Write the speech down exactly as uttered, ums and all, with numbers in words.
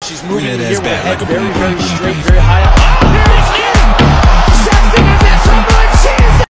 She's moving Bring that here ass with her back head like a very, boom, very boom, boom, straight, boom. very high up.